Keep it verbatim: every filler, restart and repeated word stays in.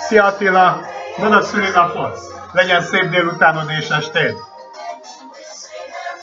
Szia Attila! Boldog szülinapot! Legyen szép délutánod és estéd!